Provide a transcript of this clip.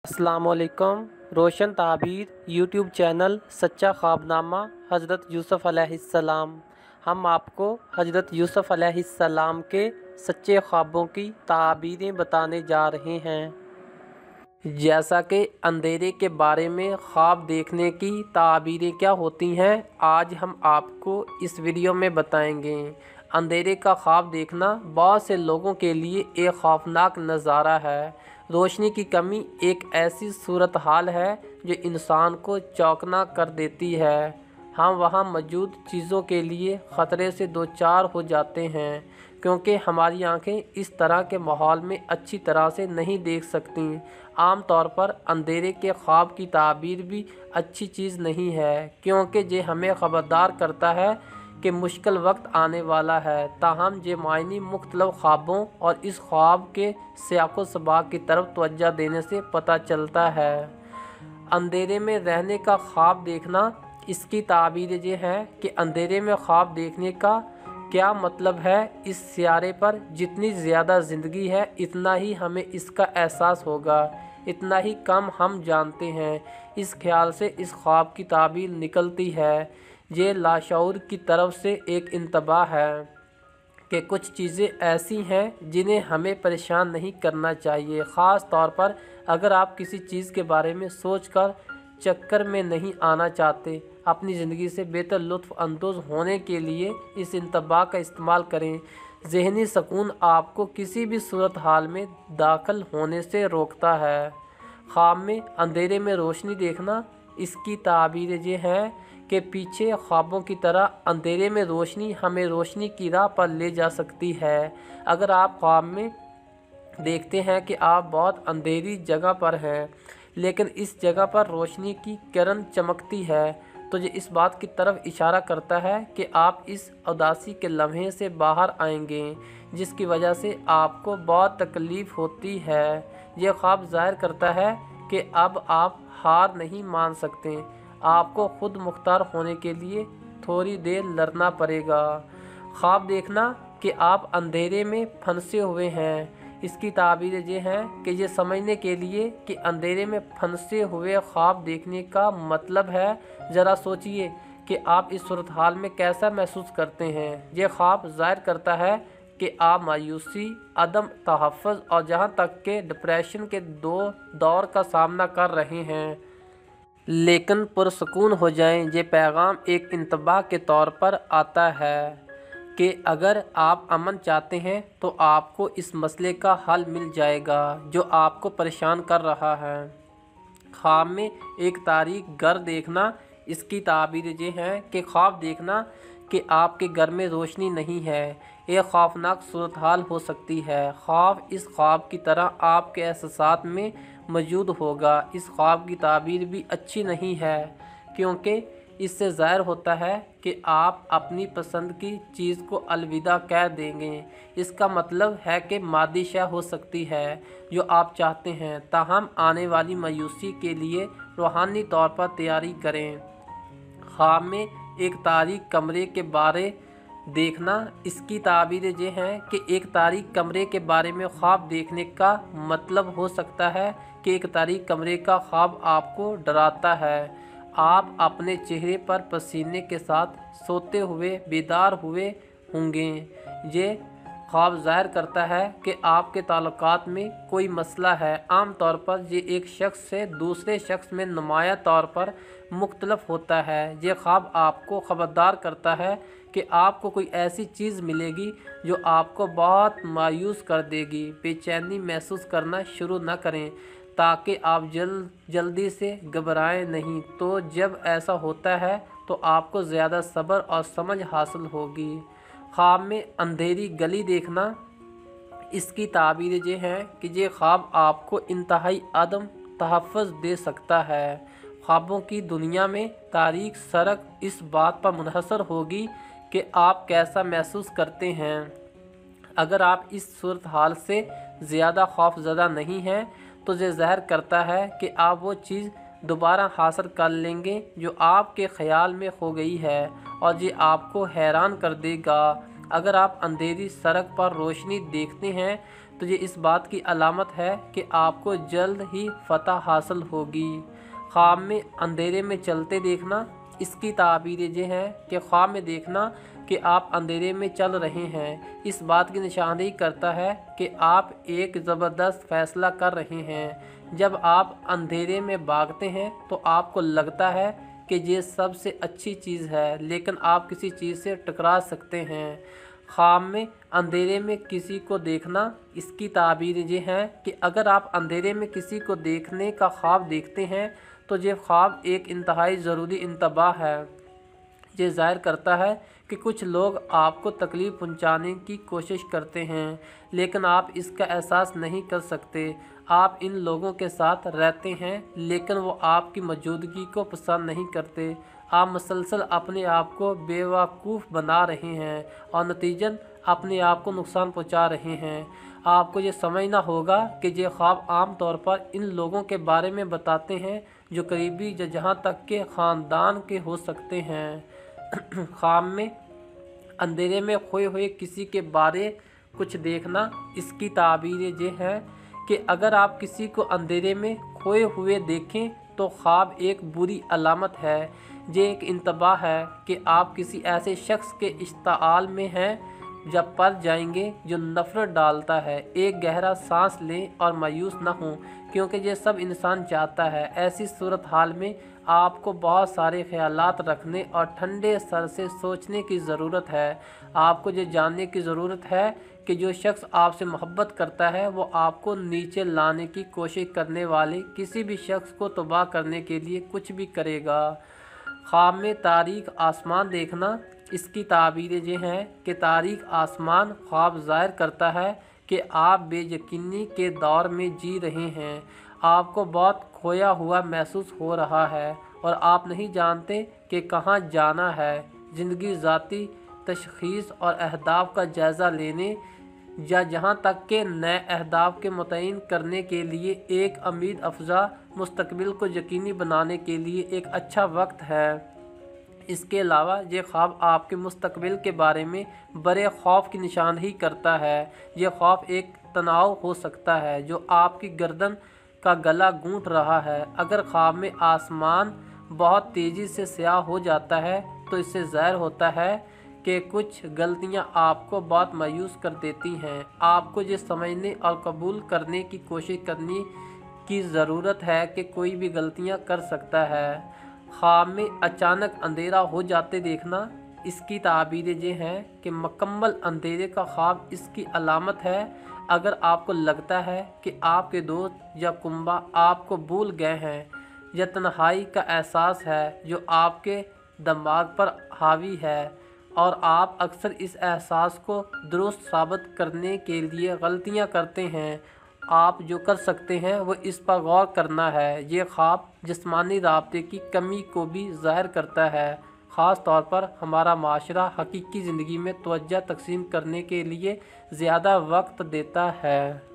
अस्सलाम वालेकुम। रोशन ताबीर YouTube channel सच्चा ख्वाबनामा हज़रत यूसुफ़ अलैहिस्सलाम। हम आपको हज़रत यूसुफ़ अलैहिस्सलाम के सच्चे ख्वाबों की ताबीरें बताने जा रहे हैं। जैसा कि अंधेरे के बारे में ख्वाब देखने की ताबीरें क्या होती हैं, आज हम आपको इस वीडियो में बताएंगे। अंधेरे का ख्वाब देखना बहुत से लोगों के लिए एक खौफनाक नज़ारा है। रोशनी की कमी एक ऐसी सूरत हाल है जो इंसान को चौंकना कर देती है। हम वहाँ मौजूद चीज़ों के लिए ख़तरे से दो चार हो जाते हैं, क्योंकि हमारी आंखें इस तरह के माहौल में अच्छी तरह से नहीं देख सकती। आम तौर पर अंधेरे के ख्वाब की ताबीर भी अच्छी चीज़ नहीं है, क्योंकि ये हमें ख़बरदार करता है कि मुश्किल वक्त आने वाला है। ताहम ये मायनी मुख्तलिफ ख्वाबों और इस ख्वाब के सियाक़ो सबाक़ की तरफ तवज्जो देने से पता चलता है। अंधेरे में रहने का ख्वाब देखना, इसकी ताबीर ये है कि अंधेरे में ख्वाब देखने का क्या मतलब है। इस सियारे पर जितनी ज़्यादा ज़िंदगी है, इतना ही हमें इसका एहसास होगा, इतना ही कम हम जानते हैं। इस ख्याल से इस ख्वाब की ताबीर निकलती है। ये लाशऊर की तरफ से एक इंतबाह है कि कुछ चीज़ें ऐसी हैं जिन्हें हमें परेशान नहीं करना चाहिए। ख़ास तौर पर अगर आप किसी चीज़ के बारे में सोचकर चक्कर में नहीं आना चाहते। अपनी ज़िंदगी से बेहतर लुत्फ़ अंदोज़ होने के लिए इस इंतबाह का इस्तेमाल करें। ज़हनी सुकून आपको किसी भी सूरत हाल में दाखिल होने से रोकता है। ख्वाब में अंधेरे में रोशनी देखना, इसकी ताबीर ये है कि पीछे ख्वाबों की तरह अंधेरे में रोशनी हमें रोशनी की राह पर ले जा सकती है। अगर आप ख्वाब में देखते हैं कि आप बहुत अंधेरी जगह पर हैं, लेकिन इस जगह पर रोशनी की किरण चमकती है, तो ये इस बात की तरफ इशारा करता है कि आप इस उदासी के लम्हे से बाहर आएंगे, जिसकी वजह से आपको बहुत तकलीफ़ होती है। ये ख्वाब ज़ाहिर करता है कि अब आप हार नहीं मान सकते, आपको खुद मुख्तार होने के लिए थोड़ी देर लड़ना पड़ेगा। ख्वाब देखना कि आप अंधेरे में फंसे हुए हैं, इसकी ताबीर ये है कि ये समझने के लिए कि अंधेरे में फंसे हुए ख्वाब देखने का मतलब है। ज़रा सोचिए कि आप इस सूरत हाल में कैसा महसूस करते हैं। ये ख्वाब ज़ाहिर करता है कि आप मायूसी, अदम तहफ़्फ़ुज़ और जहाँ तक के डिप्रेशन के दौर का सामना कर रहे हैं। लेकिन पुरसकून हो जाएं। ये पैगाम एक इंतबाह के तौर पर आता है कि अगर आप अमन चाहते हैं तो आपको इस मसले का हल मिल जाएगा जो आपको परेशान कर रहा है। ख्वाब में एक तारीक घर देखना, इसकी ताबीर ये है कि ख्वाब देखना कि आपके घर में रोशनी नहीं है एक खौफनाक सूरत हाल हो सकती है। ख्वाब इस ख्वाब की तरह आपके एहसासात में मौजूद होगा। इस ख्वाब की ताबीर भी अच्छी नहीं है, क्योंकि इससे ज़ाहिर होता है कि आप अपनी पसंद की चीज़ को अलविदा कह देंगे। इसका मतलब है कि मादी शय हो सकती है जो आप चाहते हैं, ताहम आने वाली मायूसी के लिए रूहानी तौर पर तैयारी करें। ख्वाब में एक तारीक कमरे के बारे देखना, इसकी ताबीर ये है कि एक तारीक कमरे के बारे में ख्वाब देखने का मतलब हो सकता है कि एक तारीक कमरे का ख्वाब आपको डराता है। आप अपने चेहरे पर पसीने के साथ सोते हुए बेदार हुए होंगे। ये ख्वाब ज़ाहिर करता है कि आपके ताल्लुकात में कोई मसला है। आम तौर पर ये एक शख्स से दूसरे शख्स में नुमाया तौर पर मुख्तलफ होता है। ये ख्वाब आपको ख़बरदार करता है कि आपको कोई ऐसी चीज़ मिलेगी जो आपको बहुत मायूस कर देगी। बेचैनी महसूस करना शुरू न करें ताकि आप जल्दी से घबराएं नहीं। तो जब ऐसा होता है तो आपको ज़्यादा सब्र और समझ हासिल होगी। ख्वाब में अंधेरी गली देखना, इसकी ताबीर ये है कि ये ख्वाब आपको इंतहाई अदम तहफ़्फ़ुज़ दे सकता है। ख्वाबों की दुनिया में तारीक सड़क इस बात पर मुनहसर होगी कि आप कैसा महसूस करते हैं। अगर आप इस सूरत हाल से ज़्यादा खौफज़दा नहीं हैं, तो ये ज़ाहिर करता है कि आप वो चीज़ दोबारा हासिल कर लेंगे जो आपके ख़याल में खो गई है, और ये आपको हैरान कर देगा। अगर आप अंधेरी सड़क पर रोशनी देखते हैं तो तो ये इस बात की अलामत है कि आपको जल्द ही फ़तह हासिल होगी। ख्वाब में अंधेरे में चलते देखना, इसकी ताबीर ये है कि ख्वाब में देखना कि आप अंधेरे में चल रहे हैं, इस बात की निशानदेही करता है कि आप एक ज़बरदस्त फ़ैसला कर रहे हैं। जब आप अंधेरे में भागते हैं तो आपको लगता है कि ये सबसे अच्छी चीज़ है, लेकिन आप किसी चीज़ से टकरा सकते हैं। ख्वाब में अंधेरे में किसी को देखना, इसकी ताबीर ये है कि अगर आप अंधेरे में किसी को देखने का ख्वाब देखते हैं तो ये ख्वाब एक इंतहाई ज़रूरी इंतबाह है। ये ज़ाहिर करता है कि कुछ लोग आपको तकलीफ़ पहुंचाने की कोशिश करते हैं, लेकिन आप इसका एहसास नहीं कर सकते। आप इन लोगों के साथ रहते हैं, लेकिन वो आपकी मौजूदगी को पसंद नहीं करते। आप मुसलसल अपने आप को बेवकूफ़ बना रहे हैं और नतीजतन अपने आप को नुकसान पहुंचा रहे हैं। आपको ये समझना होगा कि ये ख्वाब आम तौर पर इन लोगों के बारे में बताते हैं जो करीबी या जहाँ तक के ख़ानदान के हो सकते हैं। ख्वाब में अंधेरे में खोए हुए किसी के बारे कुछ देखना, इसकी ताबीर ये है कि अगर आप किसी को अंधेरे में खोए हुए देखें तो ख्वाब एक बुरी अलामत है। ये एक इंतबाह है कि आप किसी ऐसे शख्स के इश्ताल में हैं जब पर जाएंगे जो नफ़रत डालता है। एक गहरा सांस लें और मायूस न हों, क्योंकि ये सब इंसान चाहता है। ऐसी सूरत हाल में आपको बहुत सारे ख्यालात रखने और ठंडे सर से सोचने की ज़रूरत है। आपको ये जानने की ज़रूरत है कि जो शख्स आपसे मोहब्बत करता है वो आपको नीचे लाने की कोशिश करने वाले किसी भी शख्स को तबाह करने के लिए कुछ भी करेगा। ख्वाब में तारीक आसमान देखना, इसकी ताबीर ये है कि तारीक आसमान ख्वाब ज़ाहिर करता है कि आप बेयकीनी के दौर में जी रहे हैं। आपको बहुत खोया हुआ महसूस हो रहा है और आप नहीं जानते कि कहाँ जाना है। ज़िंदगी ज़ाती तशख़ीस और अहदाफ का जायज़ा लेने या जहाँ तक के नए अहदाफ के मुतय्यन करने के लिए एक उम्मीद अफ़ज़ा मुस्तक़बिल को यकीनी बनाने के लिए एक अच्छा वक्त है। इसके अलावा ये ख्वाब आपके मुस्तक़बिल के बारे में बड़े खौफ की निशानदेही करता है। ये खौफ एक तनाव हो सकता है जो आपकी गर्दन का गला गूंथ रहा है। अगर ख्वाब में आसमान बहुत तेज़ी से स्याह हो जाता है तो इससे ज़ाहिर होता है कि कुछ गलतियां आपको बहुत मायूस कर देती हैं। आपको ये समझने और कबूल करने की कोशिश करने की ज़रूरत है कि कोई भी गलतियां कर सकता है। ख्वाब में अचानक अंधेरा हो जाते देखना, इसकी ताबीर ये है कि मुकम्मल अंधेरे का ख्वाब इसकी अलामत है। अगर आपको लगता है कि आपके दोस्त या कुंबा आपको भूल गए हैं या तन्हाई का एहसास है जो आपके दिमाग पर हावी है और आप अक्सर इस एहसास को दुरुस्त साबित करने के लिए गलतियां करते हैं, आप जो कर सकते हैं वो इस पर गौर करना है। ये ख्वाब जिस्मानी राब्ते की कमी को भी ज़ाहिर करता है। ख़ास तौर पर हमारा माशरा हकीकी ज़िंदगी में तवज्जो तक़सीम करने के लिए ज़्यादा वक्त देता है।